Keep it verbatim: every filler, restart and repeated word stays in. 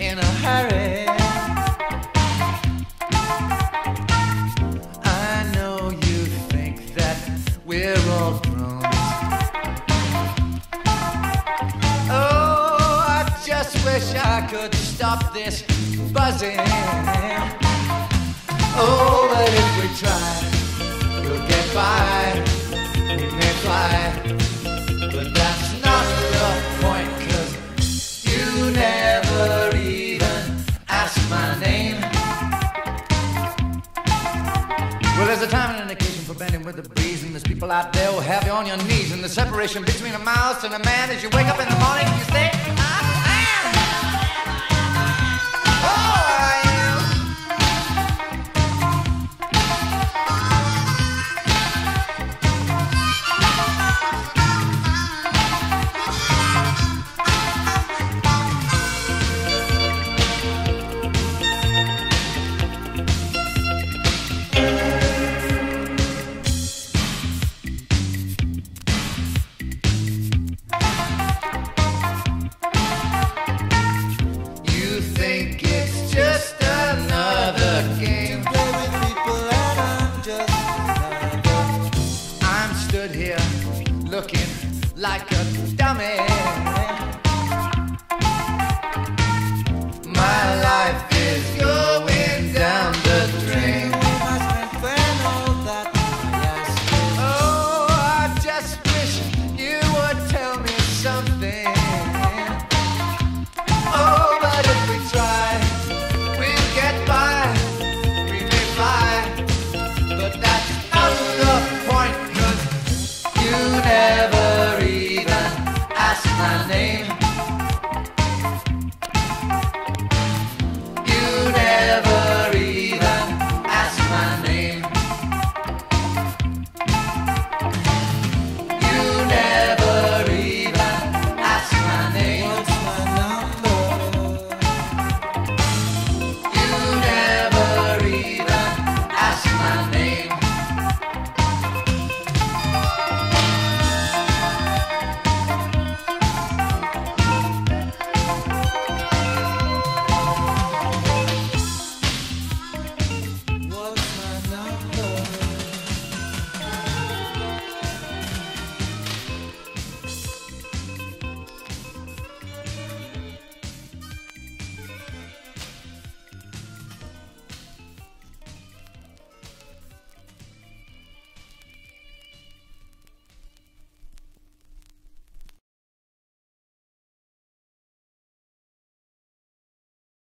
in a hurry. I know you think that we're all grown. Oh, I just wish I could stop this buzzing. Oh, but if we try, we'll get by. We may fly, but that's not the point, 'cause you never even ask my name. Well, there's a time and an occasion for bending with the breeze, and there's people out there who'll have you on your knees. And the separation between a mouse and a man is you wake up in the morning and you say, I am. Oh, I am. Looking like a dummy.